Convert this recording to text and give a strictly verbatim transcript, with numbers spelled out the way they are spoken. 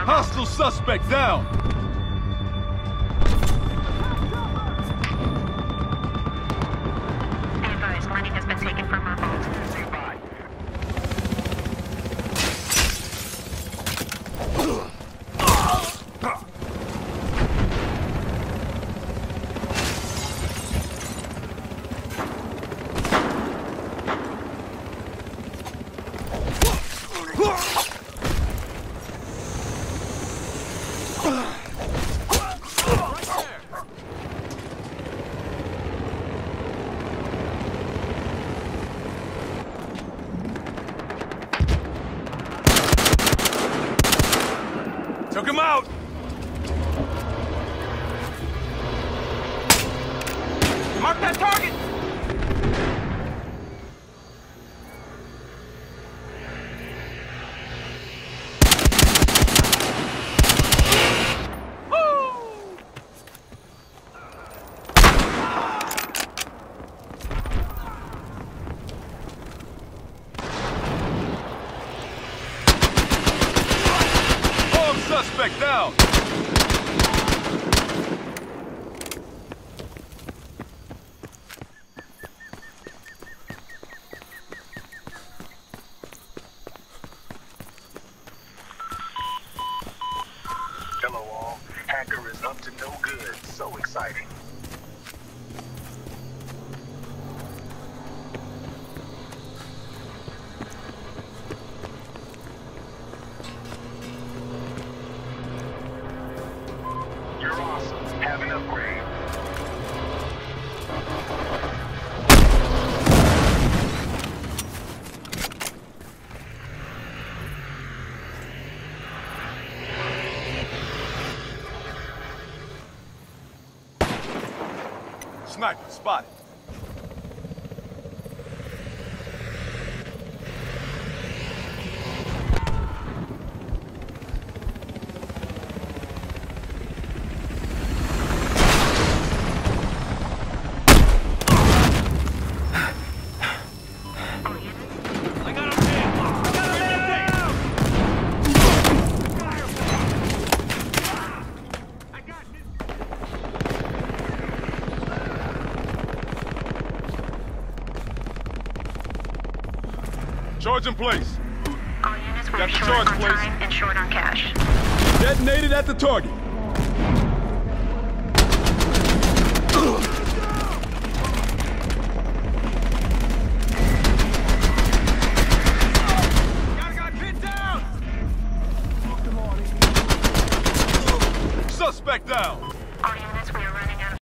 our Hostile suspect down! vault. Be advised, money has been taken from our vault. Took him out! Mark that target! Suspect down! Hello all. Hacker is up to no good. So exciting. You're awesome. Have an upgrade. Sniper spotted. Charge in place. All units were Got the short charge, on please. time and short on cash. Detonated at the target. Got pinned down! Suspect down.